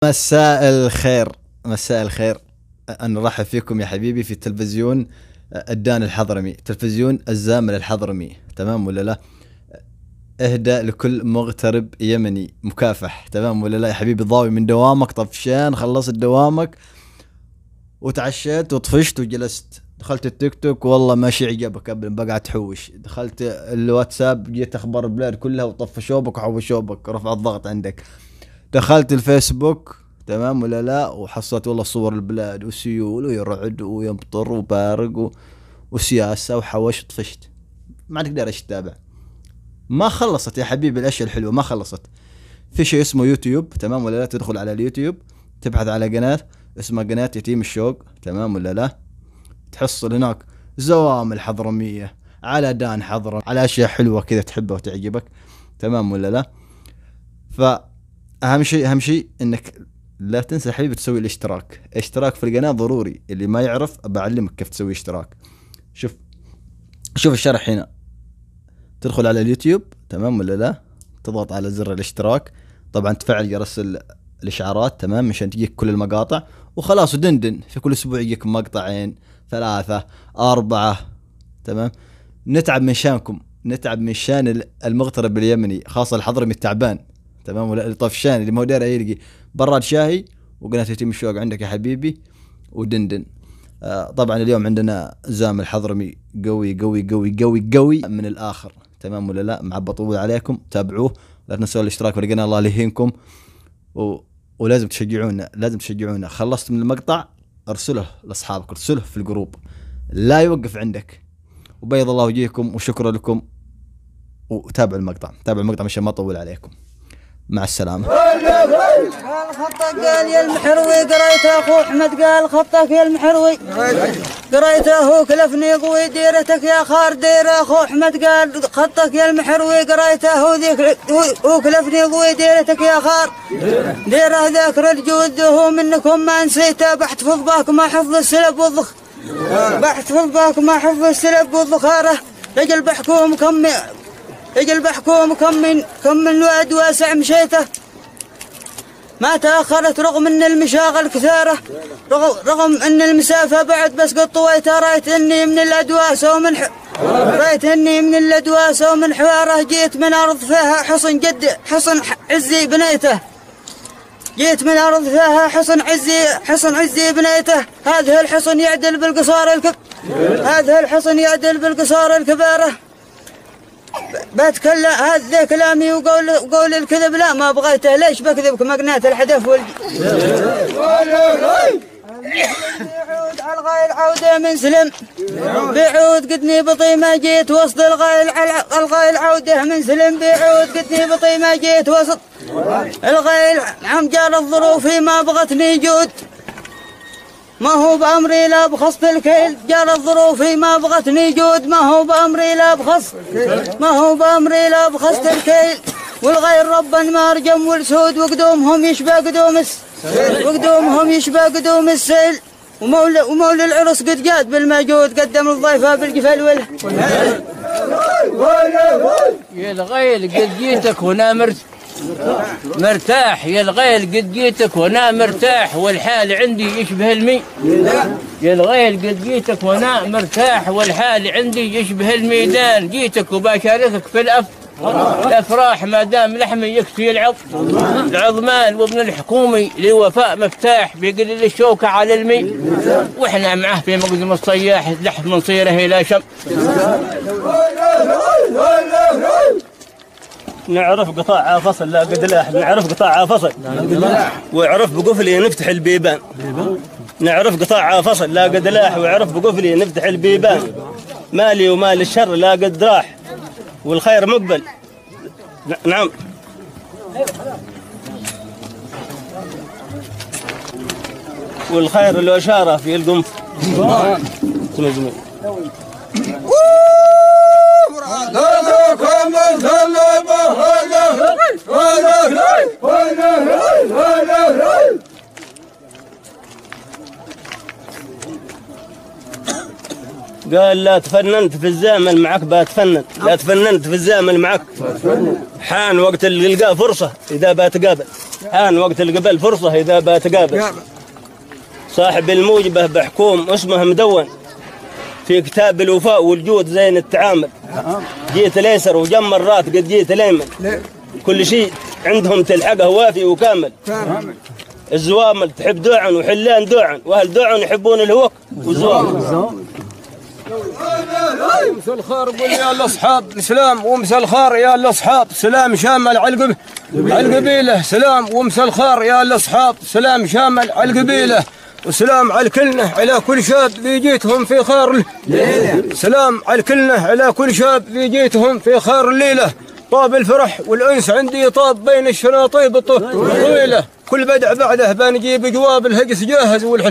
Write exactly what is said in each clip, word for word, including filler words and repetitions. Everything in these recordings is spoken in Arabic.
مساء الخير، مساء الخير. أنا نرحب فيكم يا حبيبي في تلفزيون الدان الحضرمي، تلفزيون الزامل الحضرمي، تمام ولا لا؟ اهدى لكل مغترب يمني مكافح، تمام ولا لا يا حبيبي؟ ضاوي من دوامك، طفشان، خلصت دوامك وتعشيت وطفشت وجلست، دخلت التيك توك والله ماشي عجبك قبل بقعد تحوش، دخلت الواتساب جيت اخبار البلاد كلها وطفشوبك وحوشوبك، رفع الضغط عندك. دخلت الفيسبوك، تمام ولا لا؟ وحصلت والله صور البلاد وسيول ويرعد ويمطر وبارق و... وسياسة وحوش وطفشت، ما تقدر ايش تتابع. ما خلصت يا حبيبي الاشياء الحلوة، ما خلصت. في شيء اسمه يوتيوب، تمام ولا لا؟ تدخل على اليوتيوب تبحث على قناة اسمها قناة يتيم الشوق، تمام ولا لا؟ تحصل هناك زوام الحضرمية، على دان حضرم، على اشياء حلوة كذا تحبها وتعجبك، تمام ولا لا؟ فأهم شيء أهم شيء انك لا تنسى حبيبي تسوي الاشتراك، اشتراك في القناة ضروري. اللي ما يعرف بعلمك كيف تسوي اشتراك. شوف شوف الشرح هنا، تدخل على اليوتيوب، تمام ولا لا؟ تضغط على زر الاشتراك، طبعا تفعل جرس الاشعارات، تمام، مشان تجيك كل المقاطع، وخلاص ودندن في كل اسبوع يجيك مقطعين ثلاثة أربعة، تمام. نتعب من شانكم، نتعب من شان المغترب اليمني، خاصة الحضرمي التعبان، تمام ولا؟ الطفشان اللي ما هو داير يلقي براد شاهي وقناة يتيم الشوق عندك يا حبيبي ودندن. آه طبعا اليوم عندنا زام الحضرمي قوي قوي قوي قوي قوي من الآخر، تمام ولا لا؟ مع بطول عليكم، تابعوه، لا تنسوا الاشتراك في القناة، الله يهينكم، و... ولازم تشجعونا، لازم تشجعونا. خلصت من المقطع ارسله لاصحابك، ارسله في الجروب، لا يوقف عندك. وبيض الله وجيهكم وشكرا لكم، وتابعوا المقطع، تابعوا المقطع مشان ما اطول عليكم. مع السلامة. قال خطك قال يا المحروي، قريته اخو احمد قال خطك يا المحروي، قريته هو كلفني قوي، ديرتك يا خار دير اخو احمد قال خطك يا المحروي، قريته هو ذيك هو كلفني قوي، ديرتك يا خار ديره ذاكر الجود، هو منكم ما نسيته، بحتفظ باك ما حفظ السلب والضخ، بحتفظ باك ما حفظ السلب والضخاره، رجل بحكوم كم اجل بحكوم كم من كم من وعد واسع مشيته، ما تأخرت رغم ان المشاغل كثيرة، رغم, رغم ان المسافة بعد بس قد طويتها، رايت اني من الادواس ومن ح... رايت اني من الادواس ومن حواره، جيت من ارض فيها حصن جد حصن عزي بنيته، جيت من ارض فيها حصن عزي حصن عزي بنيته، هذا الحصن يعدل بالقصار الكب هذا الحصن يعدل بالقصار الكبيرة. بتكلم هذا كلامي وقول قول الكذب لا ما بغيته، ليش بكذبك؟ مقنات الحدث والج بيعود على الغايل عودة من سلم، بيعود قدني بطي ما جيت وسط الغايل على الغايل عودة من سلم، بيعود قدني بطي ما جيت وسط الغايل، عم جال الظروف ما بغتني جود، ما هو بأمري لا بخصت الكيل، جال الظروف ما بغتني جود، ما هو بأمري لا بخص ما هو بأمري لا بخصت الكيل، والغير ربا ما رجم والسود، وقدومهم يشبه قدوم الس وقدومهم يشبه قدوم السيل، ومولى ومولى العرس قد جاد بالموجود، قدم الضيفة بالجفل وله يا الغيل قد جيتك هنا مرت مرتاح، يا الغيل قد جيتك وانا مرتاح، والحال عندي يشبه المي يا الغيل قد جيتك وانا مرتاح، والحال عندي يشبه الميدان، جيتك وبشاركك في الأف الافراح، ما دام لحمي يكفي العظ العظمان، وابن الحكومي لوفاء مفتاح، بيقلل الشوكة على المي، واحنا معه في مقدم الصياح، لحم من صيره الى شم. نعرف قطاع فصل لا قد لاح، نعرف قطاع فصل ويعرف بقفلي نفتح البيبان، نعرف قطاع فصل لا قد لاح، ويعرف بقفلي نفتح البيبان، مالي ومال الشر لا قد راح، والخير مقبل. نعم والخير لو اشاره في القنف. قال لا تفننت في الزامل معك بتفنن، لا تفننت في الزامل معك. حان وقت اللي لقى فرصة إذا بتقابل، حان وقت اللي قبل فرصة إذا بتقابل. صاحب الموجبة بحكوم اسمه مدون في كتاب الوفاء والجود زين التعامل. جيت اليسر وجم مرات قد جيت الايمن، كل شيء عندهم تلحقه وافي وكامل. الزوامل تحب دوعا وحلان دوعا، واهل دوعا يحبون الهوك والزوامل. مسا الخير قول يا الاصحاب سلام، ومسا الخير يا الاصحاب سلام شامل على القبيله. سلام ومسا الخير يا الاصحاب سلام شامل على القبيله، وسلام على الكلنا على كل شاب ذي جيتهم في خير الليله. سلام على الكلنا على كل شاب ذي جيتهم في خير الليله. طاب الفرح والانس عندي طاب بين الشناطيب الطويله، كل بدع بعده بنجيب جواب الهجس جاهز والحل.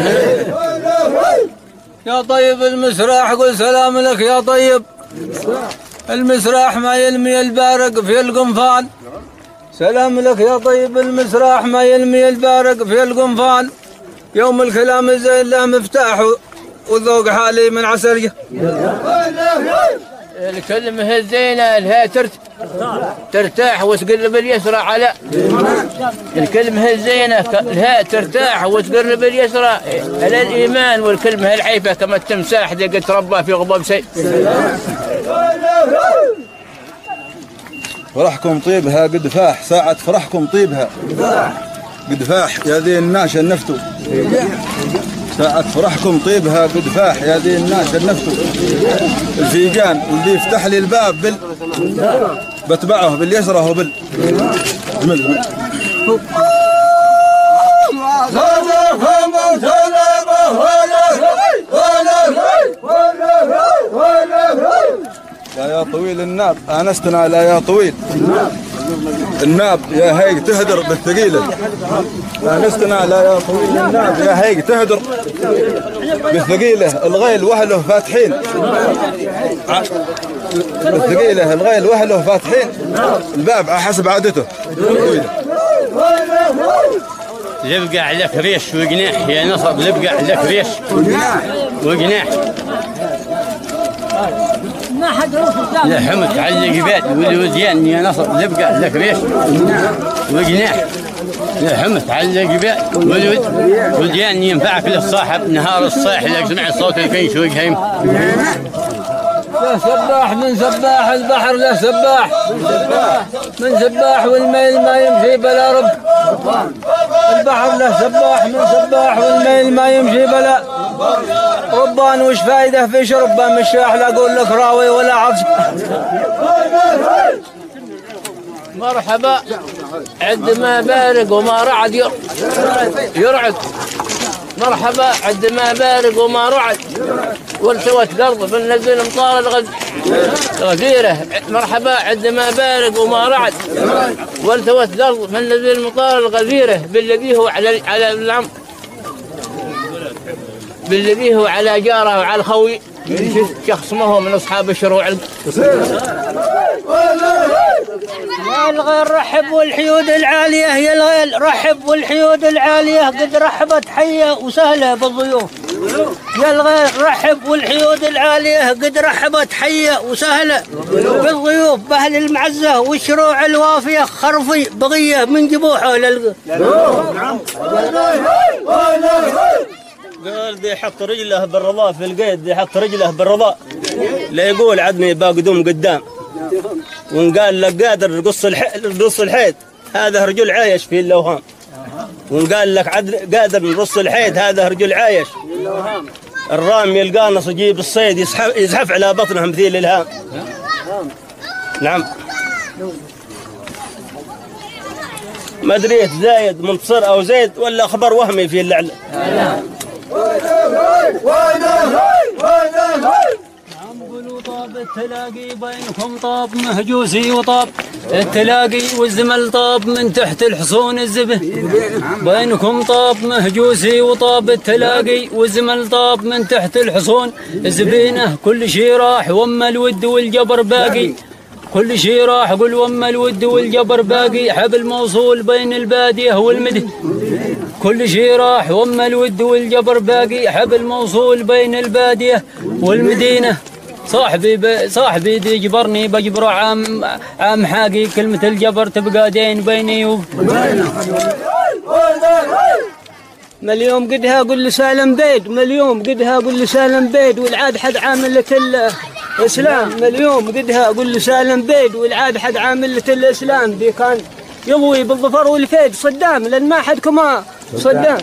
يا طيب المسراح قل سلام لك يا طيب المسراح ما يلمي البارق في القنفان. سلام لك يا طيب المسراح ما يلمي البارق في القنفان. يوم الكلام الزين له مفتاح وذوق حالي من عسريه. الكلمة الزينة لها ترتاح وتقرب اليسرى على الكلمة الزينة لها ترتاح وتقرب اليسرى على الإيمان. والكلمة العيفة كما التمساح ذي قد تربى في غضب سيء. فرحكم طيبها قد فاح، ساعة فرحكم طيبها قد فاح يا ذي الناش النفتو. ساعة فرحكم طيبها قد فاح يا ذي الناش النفتو. الفيجان اللي يفتح لي الباب بال بتبعه باليسرى وبال لا يا طويل الناب آنستنا لا يا طويل الناب يا هيك تهدر بالثقيلة. آنستنا لا يا طويل الناب يا هيك تهدر بالثقيلة. الغيل وهله فاتحين بالثقيلة، الغيل وهله فاتحين الباب على حسب عادته. لبقع لك ريش وجناح يا نصب، لبقع لك ريش وجناح. لحمت على الجبال والوديان يا نصب، لبقع لك ريش وجناح. لحمت على الجبال والوديان ينفعك للصاحب نهار الصيح لك سمع صوت الكيش وجهيم. لا سباح من سباح البحر، لا سباح من سباح والميل ما يمشي بلا رب. البحر له سباح من سباح والميل ما يمشي بلا ربان. وش فايده في شربه من الشاح لا اقول لك راوي ولا عطش. مرحبا عد ما بارق وما رعد يرعد. مرحبا عد ما بارق وما رعد والتوت قلب فنزل مطار الغزيره. مرحبا عد ما بارق وما رعد والتوت قلب فنزل مطار الغزيره. بالذي هو على على العم بالذي هو على جاره وعلى الخوي شخصمه من اصحاب الشروع. يا الغيل رحب والحيود العاليه، يا الغيل رحب والحيود العاليه قد رحبت حيه وسهله بالضيوف. يا الغيل رحب والحيود العاليه قد رحبت حيه وسهله بالضيوف. باهل المعزه والشروع الوافيه خرفي بغيه من جبوحه للق. قال ذي حط رجله بالرضا في القيد، ذي حط رجله بالرضا لا يقول عدني باقدوم قدام. ونقال لك قادر قص القص الحيد هذا رجل عايش في اللوهام. ونقال لك عد قادر نرص الحيد هذا رجل عايش. الرامي القانص يجيب الصيد يزحف يزحف على بطنه مثيل الهام. نعم ما دريت زايد منتصر او زيد ولا خبر وهمي في اللعلة. طاب التلاقي بينكم طاب مهجوسي وطاب التلاقي والزمل طاب من تحت الحصون الزبه. بينكم طاب مهجوسي وطاب التلاقي والزمل طاب من تحت الحصون الزبينه. كل شي راح وما الود والجبر باقي. كل شي راح قل وما الود والجبر باقي حبل موصول بين البادية والمدينة كل شي راح وما الود والجبر باقي حبل موصول بين البادية والمدينة صاحبي ب... صاحبي دي جبرني بجبره عام عام حاقي كلمة الجبر تبقى دين بيني وبينه مليوم قدها قل لسالم بيد مليوم قدها قل لسالم بيد والعاد حد عاملة الإسلام مليوم قدها قل لسالم بيد والعاد حد عاملة الإسلام دي كان يضوي بالظفر والفيد صدام لأن ما حد كما صدام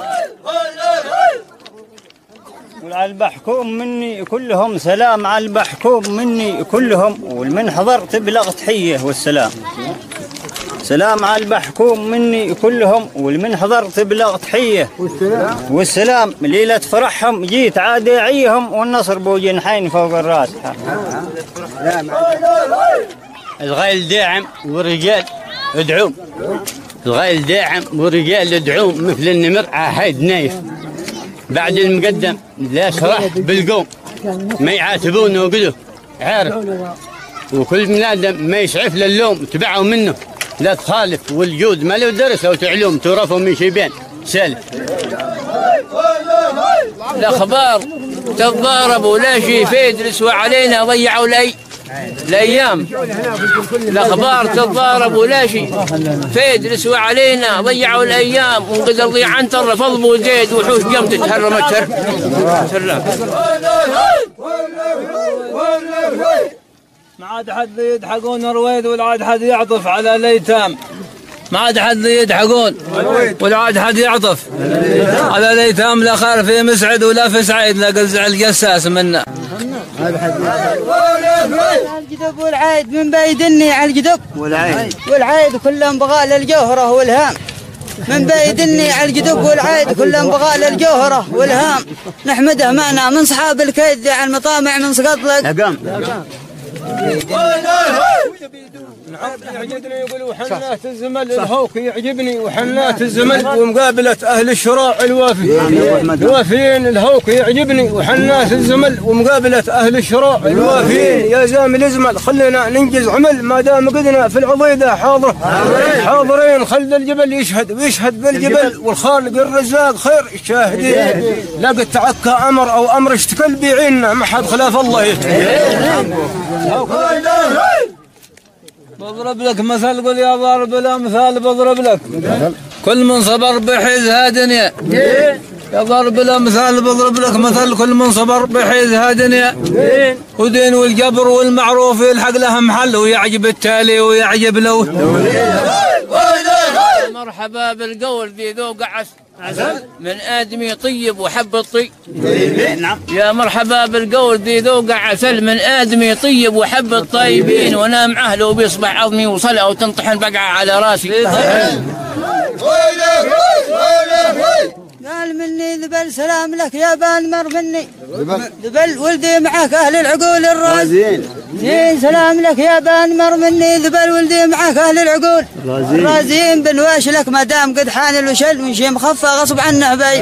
وعلى البحكوم مني كلهم سلام على البحكوم مني كلهم والمن حضر تبلغ تحية والسلام سلام على البحكوم مني كلهم والمن حضر تبلغ تحية والسلام والسلام ليلة فرحهم جيت عاديعيهم والنصر بو جنحين فوق الراس الغيل داعم والرجال ادعوم الغيل داعم والرجال ادعوم مثل النمر عهيد نايف بعد المقدم لا شرح بالقوم ما يعاتبونه وقلوا عارف وكل من آدم ما يشعف للوم تبعوا منه لا تخالف والجود ما له درس أو تعلوم تعرفوا من شيبان سالف الأخبار تضاربوا لا شيء فيدرس وعلينا ضيعوا لي الأيام الأخبار تضاربوا لا شيء فيدرس وعلينا ضيعوا الأيام وقدر ضيع عن تر فضبوا زيد وحوش قمت تحرمت تر ما عاد حد يضحكون رويد ولا عاد حد يعطف على الأيتام ما عاد حد يضحكون ولا عاد حد يعطف على الأيتام لا خير في مسعد ولا في سعيد لا قزع الجساس منا الجدب والعايد من بيدني على الجدب والعيد والعايد كلهم بغى للجوهرة والهام من بيدني على الجدب والعايد كلهم بغى للجوهرة والهام نحمده معنا من صحاب الكيد على المطامع من سقطلق أقام يعجبني يقولوا حنات الزمل الهوك يعجبني وحنات الزمل ومقابلة أهل الشراع الوافي الوافيين الهوك يعجبني وحنات الزمل ومقابلة أهل الشراع الوافيين يا زامل الزمل خلينا ننجز عمل ما دام قدنا في العضيدة حاضر حاضرين خلد الجبل يشهد ويشهد بالجبل والخالق الرزاق خير الشاهدين لا قد تعكى أمر أو أمر اشتكل بيعيننا ما حد خلاف الله يتعين بضرب لك مثل قل يا ضارب لا مثال بضرب لك كل من صبر بحيزها دنيا يا ضارب لا مثال بضرب لك مثل كل من صبر بحيزها دنيا ودين والجبر والمعروف يلحق له محل ويعجب التالي ويعجب له مرحبا بالقول ذي ذوق عسل من آدمي طيب وحب الطيب يا مرحبا بالقول ذي ذوق عسل من آدمي طيب وحب الطيبين وانا معه لو بيصبح عظمي وصل او تنطحن بقعة على راسي قال مني ذبل سلام لك يا بان مر مني ذبل ولدي معك اهل العقول الرازين زين سلام لك يا بان مر مني ذبل ولدي معك اهل العقول الرازين بنواش لك ما دام قد حان الوشل ونشي مخفى غصب عنه بي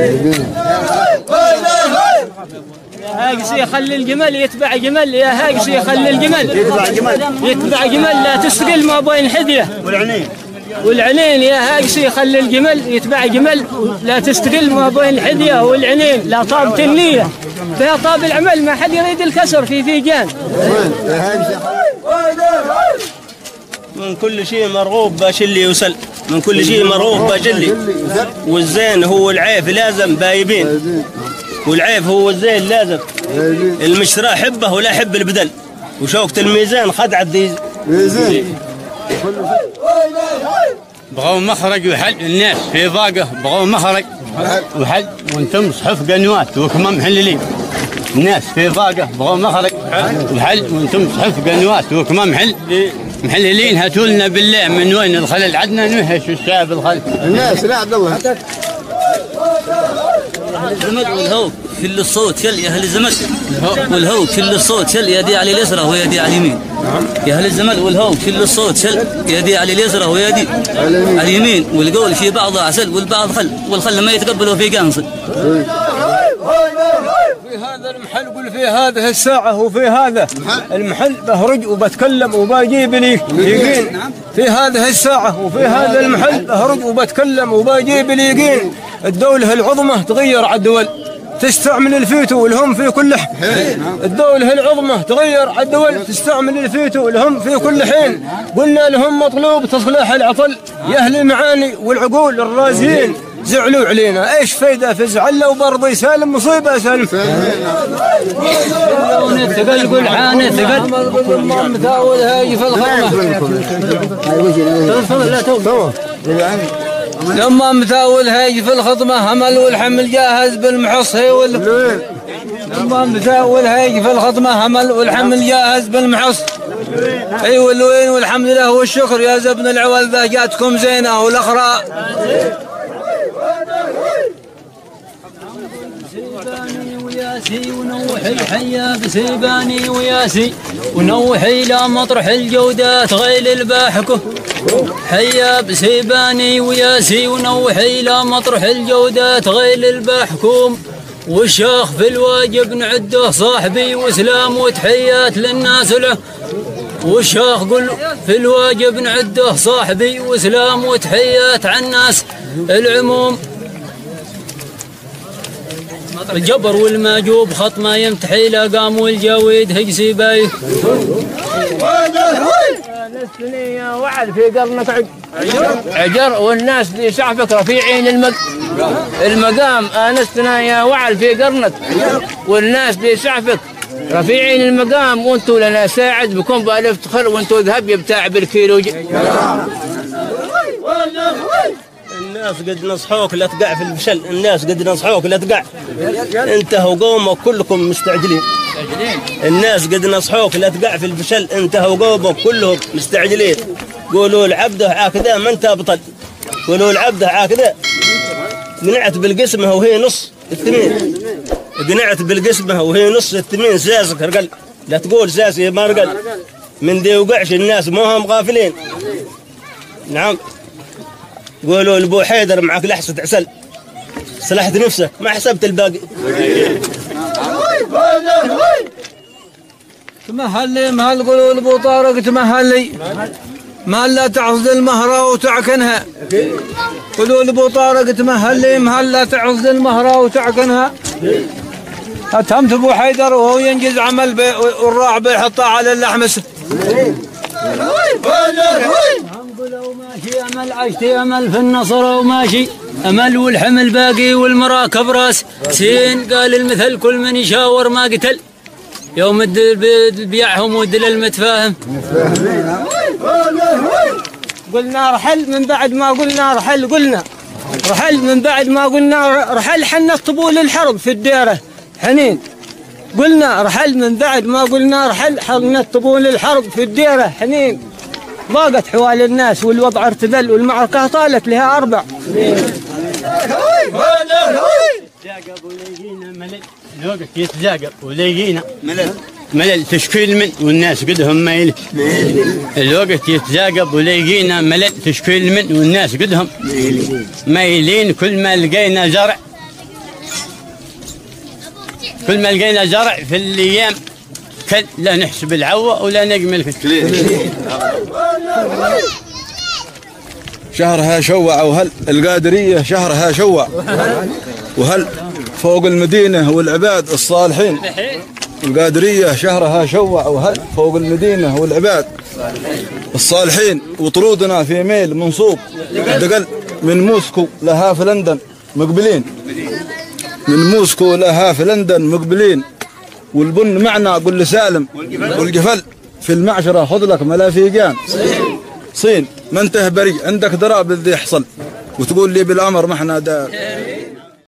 يا هاقسي خلي الجمل يتبع جمل يا هاقسي خلي الجمل يتبع جمل يتبع جمل لا تستقل ما بين حديه والعنين والعنين يا هاقسي خلي الجمل يتبع جمل لا تستقل ما بين الحديه والعنين لا طابت النيه فيها طاب العمل ما حد يريد الكسر في فيجان من كل شيء مرغوب باش اللي يوصل من كل شيء مرغوب باش اللي والزين هو العيف لازم بايبين والعيف هو الزين لازم المشترى حبه ولا حب البدل وشوكة الميزان خدعة ذي بغوا مخرج وحل الناس في ضاقه بغوا مخرج وحل وانتم صحف قنوات وكما محللين الناس في ضاقه بغوا مخرج وحل وانتم صحف قنوات وكما محل محللين هاتوا لنا بالله من وين الخلل عدنا نمهش الشعب الخلل الناس لا عبد الله أهل الزمد والهوك كل الصوت شل يا أهل الزمد والهوك كل الصوت شل يدي على اليسرى ويدي على اليمين يا أهل الزمد والهوك كل الصوت شل يدي على اليسرى ويدي على اليمين والقول في بعضه عسل والبعض خل والخل ما يتقبله في قنصل في هذا المحل قل في هذه الساعة وفي هذا المحل بهرج وبتكلم وبجيب لي يقين. في هذه الساعة وفي هذا المحل بهرج وبتكلم وبجيب لي يقين. الدولة العظمى تغير على الدول تستعمل الفيتو والهم في كل حين. الدولة العظمى تغير على الدول تستعمل الفيتو والهم في كل حين. قلنا لهم مطلوب تصليح العطل يا أهل المعاني والعقول الرازيين. زعلوا علينا ايش فايدة في زعله وبرضه يسالم مصيبة سالم. ثقل قل عانى ثقل متعود هاي في الخدمة. لما متعود هاي في الخدمة همل والحمل جاهز بالمحص هي وال لما متعود هاي في الخدمة همل والحمل جاهز بالمحص. اي والوين والحمد لله والشكر يا زبن العوال ذا جاتكم زينة والاخرى. سيباني وياسي ونوحي حيا بسيباني وياسي ونوحي لا مطرح الجودات غيل الباحكه. حيا بسيباني وياسي ونوحي لا مطرح الجودات غيل الباحكوم. والشيخ في الواجب نعده صاحبي وسلام وتحيات للناس له. والشيخ قل في الواجب نعده صاحبي وسلام وتحيات على الناس العموم. الجبر والماجوب خط ما يمتحي لا قام والجويد هج سيباي. نسني يا وعد في قرنك عجر والناس دي شعفك رفيعين المق المقام. انستنا يا وعد في قرنك والناس دي شعفك رفيعين المقام. وانتوا لنا ساعد بكم بالافتخار وانتوا ذهب بتاع بالكيلو. الناس قد نصحوك لا تقع في الفشل. الناس قد نصحوك لا تقع. انت وقومك كلكم مستعجلين. الناس قد نصحوك لا تقع في الفشل. انت وقومك كلهم مستعجلين. قولوا العبده هكذا ما انت بطل. قولوا العبده هكذا. قنعت بالقسمه وهي نص الثمين. قنعت بالقسمه وهي نص الثمين. ساسك رقل لا تقول ساسي ما رقل. من دي وقعش الناس مو هم غافلين. نعم قولوا لبو حيدر معك لحسة عسل. صلحت نفسك ما حسبت الباقي. تمهل لي مهل قولوا لبو طارق تمهل لي مهل لا تعصد المهرة وتعكنها. قولوا لبو طارق تمهل لي مهل لا تعصد المهرة وتعكنها. اتهمت ابو حيدر وهو ينجز عمل بي والراع بيحطها على اللحمس. قولوا ماشي امل عشتي امل في النصر وماشي امل والحمل باقي والمراكب راس سين. قال المثل كل من يشاور ما قتل يوم بيعهم ودل المتفاهم. قلنا رحل من بعد ما قلنا رحل. قلنا رحل من بعد ما قلنا رحل. حنا طبول الحرب في الديره حنين. قلنا رحل من بعد ما قلنا رحل. حنا طبول الحرب في الديره حنين. ضاقت حوالي الناس والوضع ارتدل والمعركة طالت لها أربع. يتزاقب وليجينا ملل. الوقت يتزاقب وليجينا ملل. ملل تشكيل من والناس قدهم ميل. الوقت يتزاقب وليجينا ملل تشكيل من والناس قدهم ميلين. كل ما لقينا زرع كل ما لقينا زرع في الأيام كل لا نحسب العوة ولا نجمل كل. شهرها شوع وهل القادرية شهرها شوع وهل فوق المدينة والعباد الصالحين. القادرية شهرها شوع وهل فوق المدينة والعباد الصالحين. وطرودنا في ميل منصوب دقل من موسكو لها في لندن مقبلين. من موسكو لها في لندن مقبلين. والبن معنا قل لسالم والقفل في المعشرة خذ لك ملافيقان. صين ما انته بريء عندك دراب الذي يحصل وتقول لي بالأمر ما احنا دار.